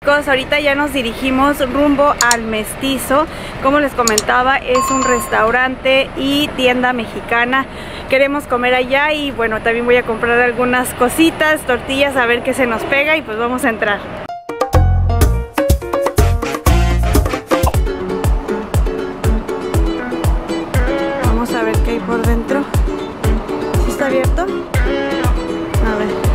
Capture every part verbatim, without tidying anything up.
chicos, ahorita ya nos dirigimos rumbo al Mestizo. Como les comentaba, es un restaurante y tienda mexicana. Queremos comer allá y bueno, también voy a comprar algunas cositas, tortillas, a ver qué se nos pega y pues vamos a entrar. Vamos a ver qué hay por dentro. ¿Sí está abierto? A ver.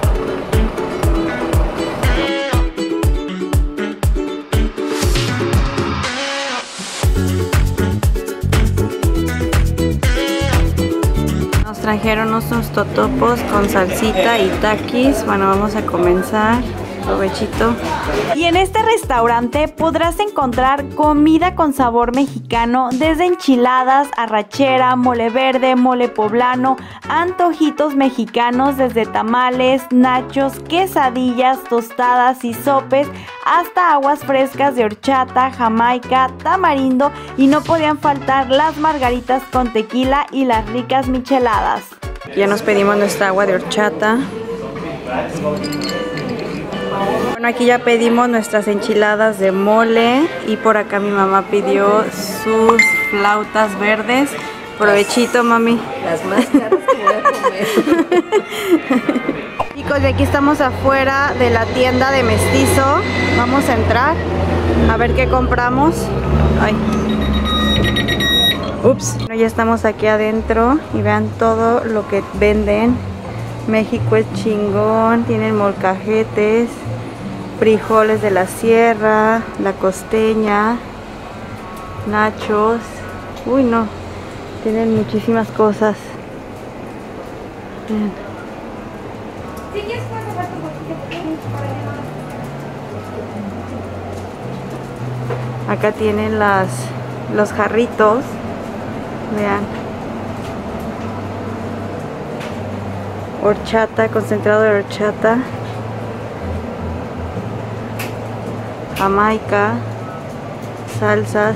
Trajeron unos totopos con salsita y taquis. Bueno, vamos a comenzar. Provechito. Y en este restaurante podrás encontrar comida con sabor mexicano, desde enchiladas, arrachera, mole verde, mole poblano, antojitos mexicanos, desde tamales, nachos, quesadillas, tostadas y sopes, hasta aguas frescas de horchata, jamaica, tamarindo, y no podían faltar las margaritas con tequila y las ricas micheladas. Ya nos pedimos nuestra agua de horchata. Bueno, aquí ya pedimos nuestras enchiladas de mole y por acá mi mamá pidió sus flautas verdes. Provechito, mami. Las más caras que voy a comer. Chicos, y aquí estamos afuera de la tienda de Mestizo. Vamos a entrar a ver qué compramos. Ay. Ups. Bueno, ya estamos aquí adentro y vean todo lo que venden. México es chingón, tienen molcajetes, frijoles de la sierra, la costeña, nachos. Uy, no, tienen muchísimas cosas. Bien. Acá tienen las los jarritos, vean. Horchata, concentrado de horchata, jamaica, salsas,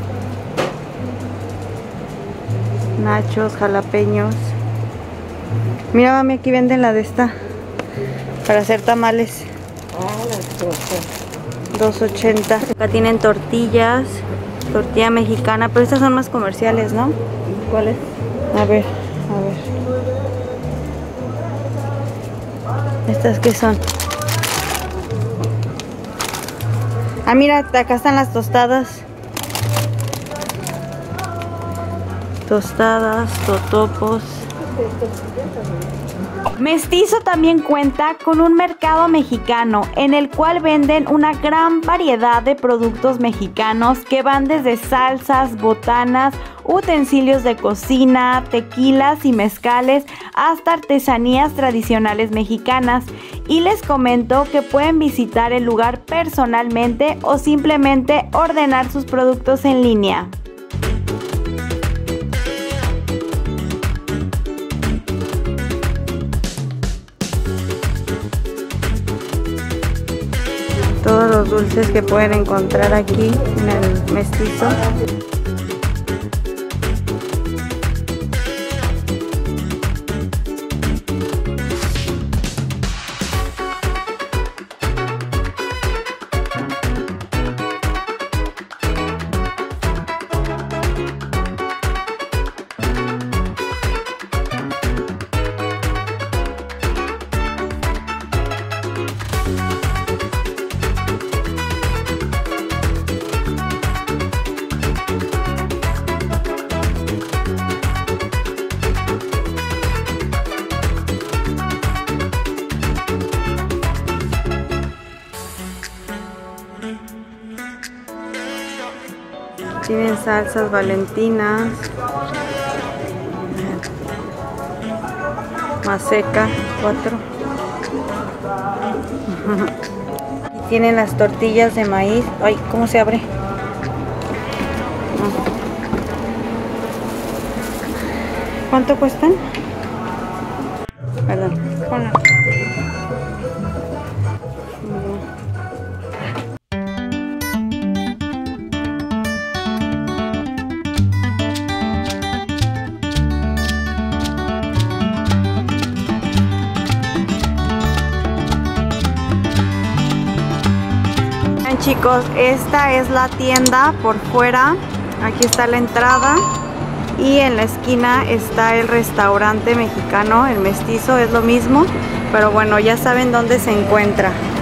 nachos, jalapeños. Mira, mami, aquí venden la de esta para hacer tamales. Ah, las cosas. dos ochenta. Acá tienen tortillas, tortilla mexicana, pero estas son más comerciales, ¿no? ¿Cuáles? A ver, a ver. ¿Estas qué son? Ah, mira, acá están las tostadas. Tostadas, totopos. Mestizo también cuenta con un mercado mexicano en el cual venden una gran variedad de productos mexicanos que van desde salsas, botanas, utensilios de cocina, tequilas y mezcales, hasta artesanías tradicionales mexicanas. Y les comento que pueden visitar el lugar personalmente o simplemente ordenar sus productos en línea. Todos los dulces que pueden encontrar aquí en el Mestizo. Tienen salsas valentinas, maseca, cuatro. Y tienen las tortillas de maíz. Ay, ¿cómo se abre? ¿Cuánto cuestan? Perdón. Ponla. Miren chicos, esta es la tienda por fuera. Aquí está la entrada y en la esquina está el restaurante mexicano, el Mestizo, es lo mismo, pero bueno, ya saben dónde se encuentra.